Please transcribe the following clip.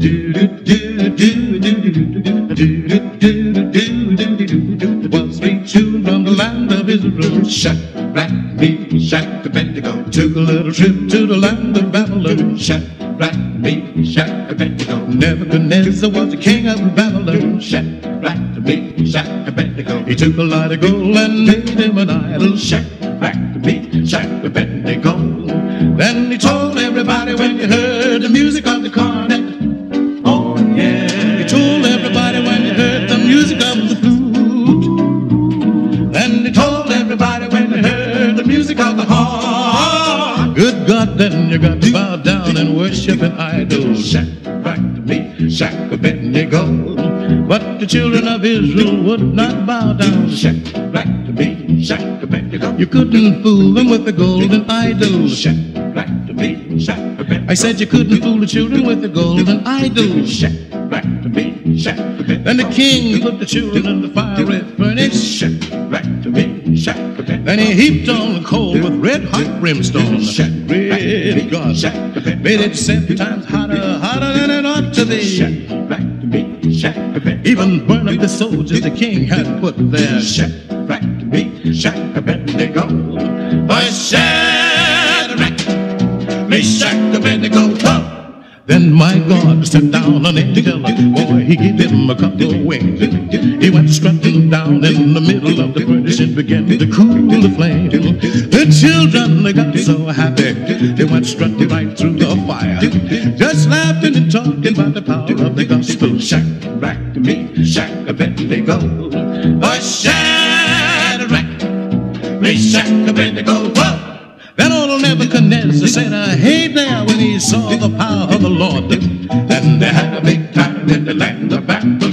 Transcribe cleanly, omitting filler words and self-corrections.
Was three children from the land of Israel. Shadrach, Meshach, Abednego took a little trip to the land of Babylon. Shadrach, Meshach, Abednego. Nebuchadnezzar was the king of Babylon. Shadrach, Meshach, Abednego. He took a lot of gold and made him an idol. Shadrach, Meshach, Abednego. Then he told everybody when you heard the music of the cornet. Oh yeah. He told everybody when you heard the music of the flute. Then he told everybody when you heard the music of the horn. Good God, then you got to bow down and worship an idol. Shadrach, Meshach, Abednego. But the children of Israel would not bow down. Shadrach, Meshach, Abednego. You couldn't fool them with the golden idol. Shadrach, Meshach, Abednego. I said you couldn't fool the children with the golden idol. Shadrach, Meshach, Abednego. Then the king put the children in the fiery furnace. Shadrach, Meshach, Abednego. Then he heaped on the coal with red hot brimstone. Red God made it 7 times hotter than it ought to be. Even burned up the soldiers the king had put there. Shadrach, Meshach, Abednego. Shadrach, Meshach, Abednego. Then my God sent down an angel. Boy, he gave him a couple of wings. He went strutting down in the middle of the furnace and began to cool the flame. The children, they got so happy. They went strutting right through the fire, just laughing and talking about the power of the gospel. Shadrach, Meshach, Abednego. Shadrach, Meshach, Abednego. Then old Nebuchadnezzar said, hey there, when he saw the power of the Lord. And they had a big time in the land of Babylon.